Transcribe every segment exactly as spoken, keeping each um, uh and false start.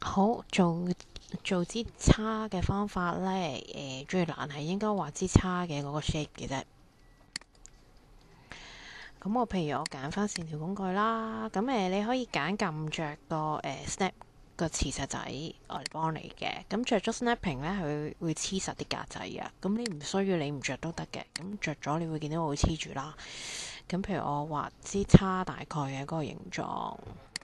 好，做做支叉嘅方法呢，誒、呃、最難係應該畫支叉嘅嗰個 shape 嘅啫。咁我譬如我揀翻線條工具啦，咁誒、呃、你可以揀撳着個誒、呃、snap 個磁石仔我嚟幫你嘅。咁着咗 snapping 呢，佢會黐實啲格仔啊。咁你唔需要你唔着都得嘅。咁着咗你會見到我會黐住啦。咁譬如我畫支叉大概嘅嗰個形狀。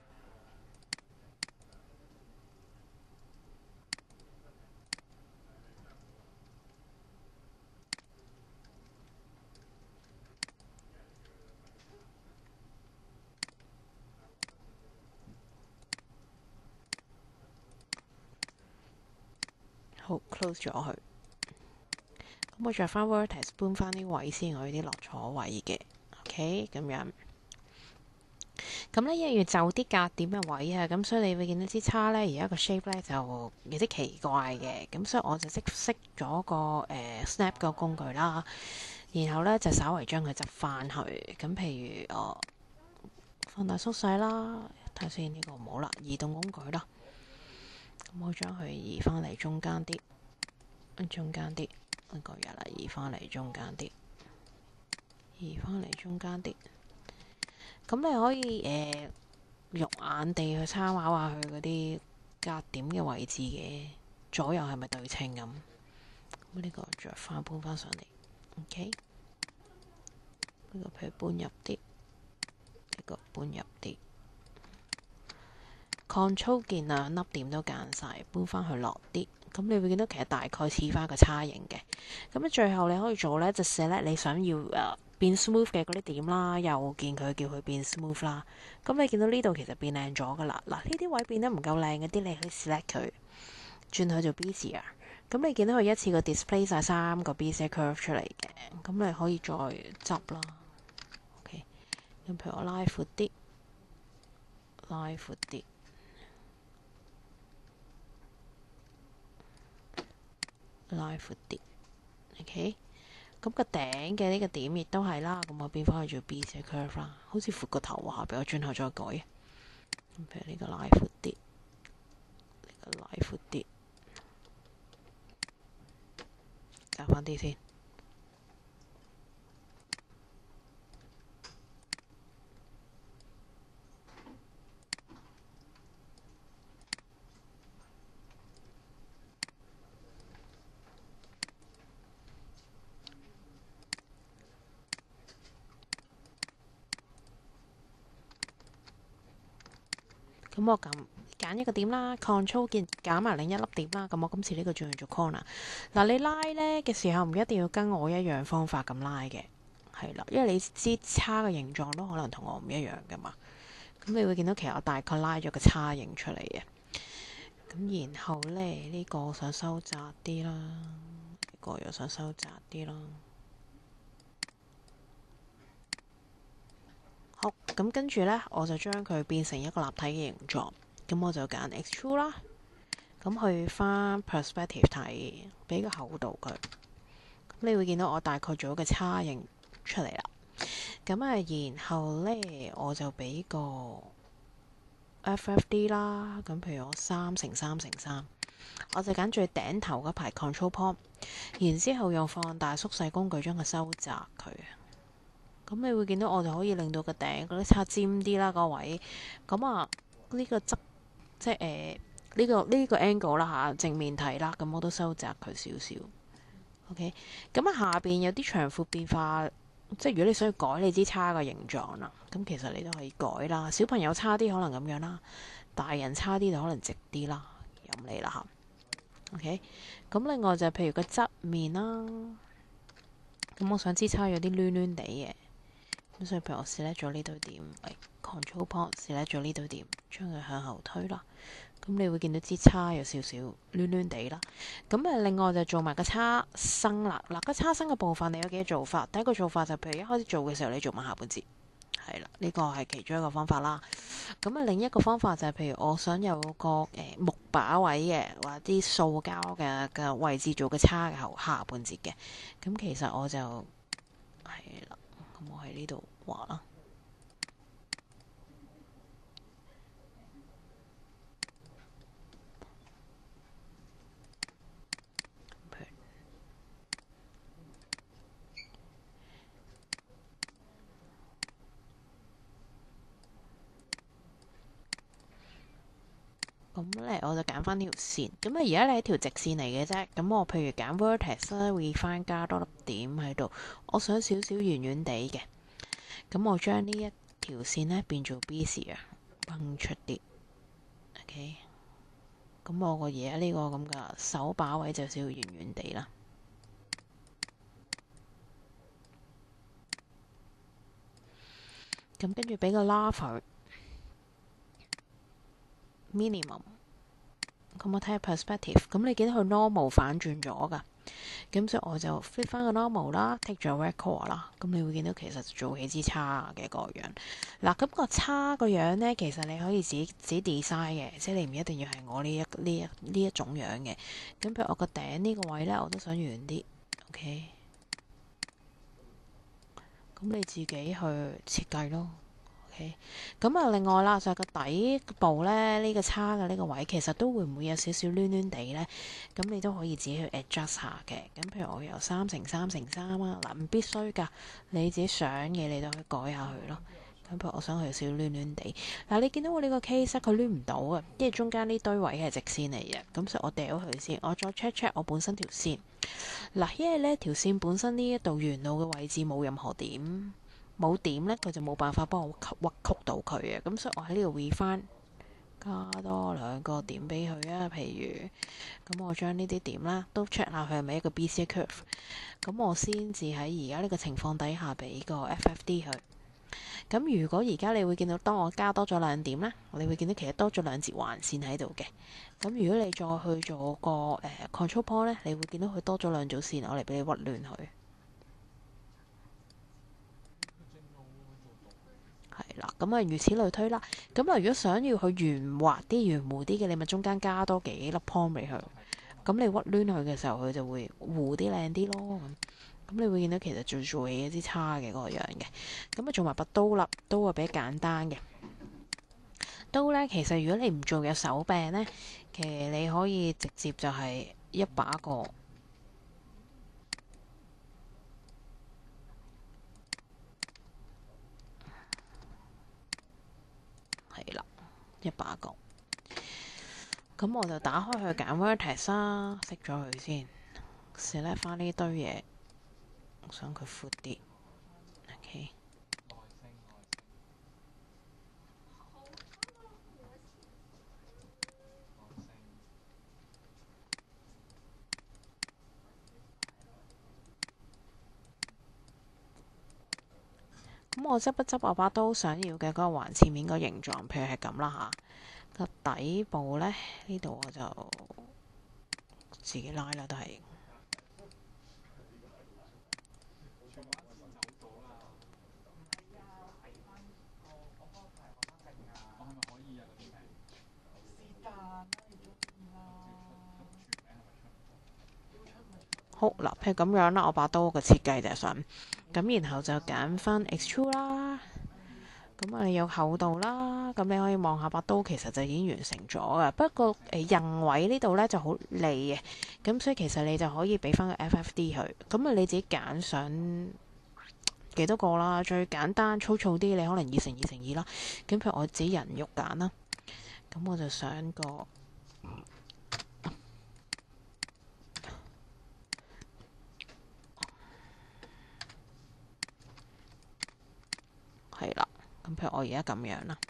好 close 咗佢。咁我着翻 vertex 搬翻啲位先，我呢啲落錯位嘅。OK，咁樣。咁呢，因為要就啲格點嘅位啊，咁所以你會見到支叉呢，而家個 shape 呢就有啲奇怪嘅。咁所以我就即熄咗個誒、呃、snap 個工具啦，然後呢，就稍微將佢執翻去。咁譬如我放大縮細啦，睇下先呢個唔好啦，移動工具啦。咁我將佢移翻嚟中間啲，中間啲。呢個日啦，移翻嚟中間啲，移翻嚟中間啲。咁你可以誒、呃、肉眼地去參考下佢嗰啲格點嘅位置嘅，左右係咪對稱咁？咁呢個着翻搬翻上嚟 ，OK？呢個譬如搬入啲，呢個搬入啲。Control 鍵兩粒點都揀晒，搬翻去落啲。咁你會見到其實大概似翻個叉形嘅。咁咧最後你可以做呢，就寫咧你想要誒、呃、變 smooth 嘅嗰啲點啦，又見佢叫佢變 smooth 啦。咁你見到呢度其實變靚咗噶啦。嗱，呢啲位變得唔夠靚嗰啲，你可以 select 佢，轉去做 Bezier。咁你見到佢一次過 display 晒三個 Bezier curve 出嚟嘅。咁你可以再執啦。OK，咁譬如我拉闊啲，拉闊啲。拉闊啲 ，OK。咁個頂嘅呢個點亦都係啦，咁我變翻去做 Bezier curve 啦，好似闊個頭啊，俾我轉頭再改。咁譬如呢個拉闊啲，呢個拉闊啲，加翻啲先。咁我撳揀一個點啦，Control 鍵揀埋另一粒點啦。咁我今次呢個轉去做 corner。嗱，你拉呢嘅時候唔一定要跟我一樣方法咁拉嘅，係啦，因為你支叉嘅形狀都可能同我唔一樣噶嘛。咁你會見到其實我大概拉咗個叉形出嚟嘅。咁然後呢，呢、呢個我想收窄啲啦，呢、呢個又想收窄啲啦。好，咁跟住呢，我就將佢變成一個立體嘅形狀。咁我就揀 Extrude 啦。咁去翻 Perspective 睇，俾個厚度佢。咁你會見到我大概做一個叉形出嚟啦。咁啊，然後呢，我就俾個 F F D 啦。咁譬如我三乘三乘三，我就揀最頂頭嗰排 Control Point，然之後用放大縮細工具將佢收窄佢。咁你會見到我就可以令到個頂嗰啲叉尖啲啦，個位。咁啊，呢個側即係誒呢個呢個 angle 啦嚇，正面睇啦。咁我都收窄佢少少。OK，咁啊下邊有啲長闊變化，即係如果你想要改你支叉嘅形狀啦，咁其實你都可以改啦。小朋友差啲可能咁樣啦，大人差啲就可能直啲啦，任你啦嚇。OK，咁另外就譬如個側面啦，咁我想支叉有啲攣攣地嘅。咁所以譬如我 select 咗呢度點，Control Point select 咗呢度點，將佢向後推啦。咁你會見到支叉有少少攣攣地啦。咁啊，另外就做埋個叉身啦。嗱，個叉身嘅部分你有幾個做法？第一個做法就譬如一開始做嘅時候，你做埋下半截，係啦，呢個係其中一個方法啦。咁啊，另一個方法就係譬如我想有個誒、呃、木把位嘅，或者啲塑膠嘅嘅位置做個叉嘅後下半截嘅。咁其實我就係啦。咁我喺呢度畫啦， 咁咧我就揀翻呢條線。咁啊而家你係一條直線嚟嘅啫。咁我譬如揀 vertex 啦，refine 加多粒點喺度，我想少少圓圓地嘅。咁我將呢一條線咧變做 B 字啊，崩出啲。OK。咁我個嘢呢個咁嘅手把位就少少圓圓地啦。咁跟住俾個 larva minimum。咁我睇下 perspective。咁你見到佢 normal 反轉咗噶。咁所以我就 fit 翻個 normal 啦 ，take 咗 record 啦。咁你會見到其實做起支叉嘅個樣。嗱，咁個叉個樣呢，其實你可以自己自己 design 嘅，即係你唔一定要係我呢一呢一呢一種樣嘅。咁譬如我個頂呢個位呢，我都想圓啲。OK。咁你自己去設計咯。OK。咁啊，另外啦，就係個底部咧，呢個叉嘅呢個位，其實都會唔會有少少攣攣地呢？咁你都可以自己去 adjust 下嘅。咁譬如我由三乘三乘三啊，嗱，唔必須㗎，你自己想嘅你都可以改下佢咯。咁譬如我想佢有少少攣攣地，嗱，你見到我呢個 case 佢攣唔到啊，因為中間呢堆位係直線嚟嘅。咁所以我掉佢先，我再 check check 我本身條線。嗱，因為呢條線本身呢一度原路嘅位置冇任何點。冇點呢，佢就冇辦法幫我屈屈到佢嘅。咁所以我喺呢度 refine 加多兩個點俾佢啊。譬如咁，我將呢啲點啦都 check 下佢係咪一個 B C curve。咁我先至喺而家呢個情況底下俾個 F F D 佢。咁如果而家你會見到，當我加多咗兩點呢，你會見到其實多咗兩節橫線喺度嘅。咁如果你再去做個誒、呃、control point 呢，你會見到佢多咗兩組線，我嚟俾你屈亂佢。係啦，咁啊，如此類推啦。咁啊，如果想要佢圓滑啲、圓弧啲嘅，你咪中間加多幾粒 point 俾佢。咁你屈攣佢嘅時候，佢就會弧啲靚啲咯。咁你會見到其實做做起一支叉嘅嗰個樣嘅。咁啊，做埋把刀啦，刀啊比較簡單嘅。刀咧，其實如果你唔做有手柄咧，其實你可以直接就係一把個。係啦，一把個。咁我就打開佢揀 vertex 啦，熄咗佢先。select 翻呢堆嘢，我想佢闊啲。OK。咁我執一執我把刀想要嘅嗰個橫切面個形狀，譬如係咁啦嚇。個底部呢，呢度我就自己拉啦，都係。好嗱，譬如咁樣啦，我把刀嘅設計就係想咁，然後就揀翻 extrude 啦。咁啊，有厚度啦，咁你可以望下把刀，其實就已經完成咗㗎。不過誒，刃位呢度呢就好利嘅，咁所以其實你就可以俾翻個 F F D 佢。咁啊，你自己揀想幾多個啦？最簡單粗糙啲，你可能二乘二乘二啦。咁譬如我自己人肉揀啦，咁我就想個。係啦，咁譬如我而家咁樣啦，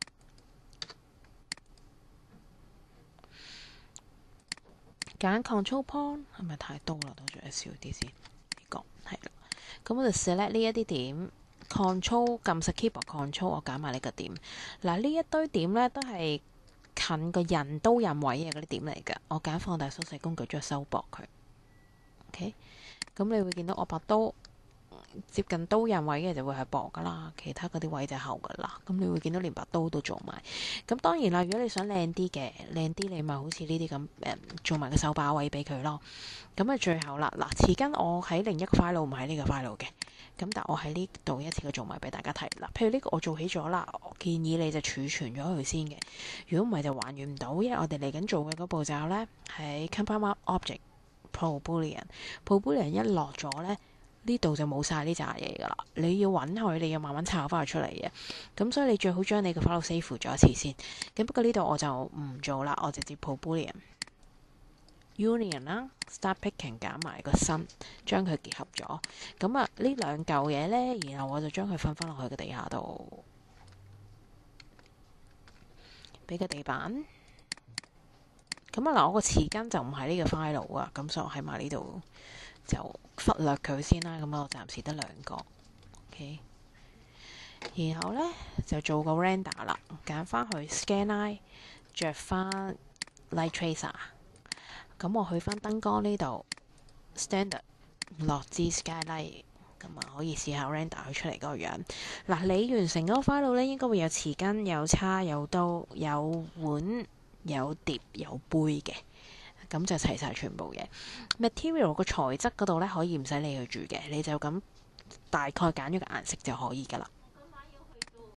揀 control point 係咪太多啦？都仲係少啲先。呢個係啦，咁我就 select 呢一啲點 control 撳實 keyboard control，我揀埋呢個點。嗱，呢一堆點咧都係近個人刀刃位嘅嗰啲點嚟㗎。我揀放大縮細工具將收薄佢。OK，咁你會見到我把刀。接近刀刃位嘅就會係薄噶啦，其他嗰啲位就係厚噶啦。咁你會見到連把刀都做埋。咁當然啦，如果你想靚啲嘅，靚啲你咪好似呢啲咁誒，做埋個手把位俾佢咯。咁啊，最後啦，嗱，匙羹我喺另一個 file 唔喺呢個 file 嘅。咁但我喺呢度一次過做埋俾大家睇啦。譬如呢個我做起咗啦，我建議你就儲存咗佢先嘅。如果唔係就還原唔到，因為我哋嚟緊做嘅嗰步驟呢，喺 compound object pro boolean pro boolean 一落咗呢。 呢度就冇晒呢扎嘢噶啦。你要揾佢，你要慢慢抄翻佢出嚟嘅。咁所以你最好將你個 file save 咗一次先。咁不過呢度我就唔做啦，我直接 pull boolean union 啦，start picking 揀埋個新，將佢結合咗。咁啊呢兩嚿嘢呢，然後我就將佢瞓翻落去個地下度，俾個地板。咁啊嗱，我個匙羹就唔係呢個 file 啊，咁所以我喺埋呢度就忽略佢先啦。咁我暫時得兩個 ，OK。然後呢，就做個 render 啦，揀翻去 scanline，着翻 light tracer。咁我去翻燈光呢度 standard 落至 skylight， 咁啊可以試下 render 佢出嚟嗰個樣。嗱，你完成嗰個 file 呢，應該會有匙羹、有叉、有刀、有碗、有碟、有杯嘅，咁就齊晒全部嘢。material 個材質嗰度呢，可以唔使你去住嘅，你就咁大概揀咗個顏色就可以噶啦。